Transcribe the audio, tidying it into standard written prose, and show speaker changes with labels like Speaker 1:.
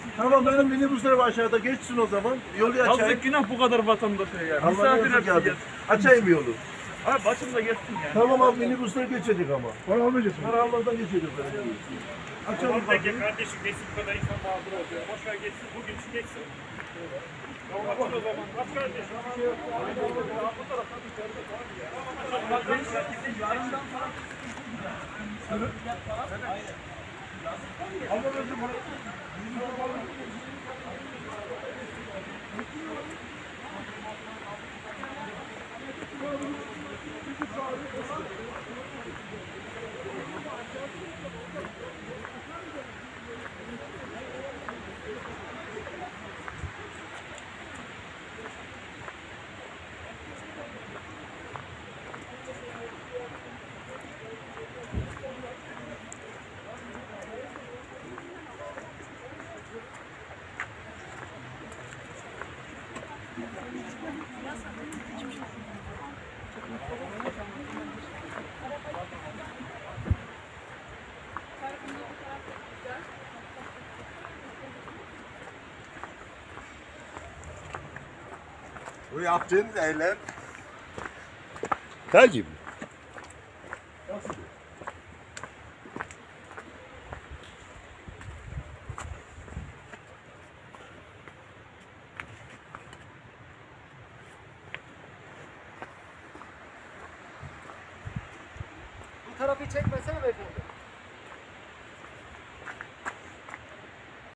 Speaker 1: Tamam benim minibüslerim aşağıda geçsin o zaman. Yolu açayım.
Speaker 2: Yazık günah bu kadar vatandaşa ya.
Speaker 1: Allah'ın
Speaker 2: Misafir
Speaker 1: izniyle
Speaker 2: hepsi
Speaker 1: geldim.
Speaker 2: gelsin.
Speaker 1: Açayım yolu.
Speaker 2: Abi başımda geçsin yani.
Speaker 1: Tamam abi minibüsler geçecek ama.
Speaker 3: Para almayacağız.
Speaker 1: Para almadan geçecek. Açalım bakayım.
Speaker 4: Kardeşim geçsin bu kadar insan mağdur oluyor. Boş ver geçsin bugün şu geçsin. Tamam açın o zaman. Aç kardeşim.
Speaker 5: Bu yaptığınız eylem tacip.
Speaker 3: Bu tarafı çekmesene beyefendi.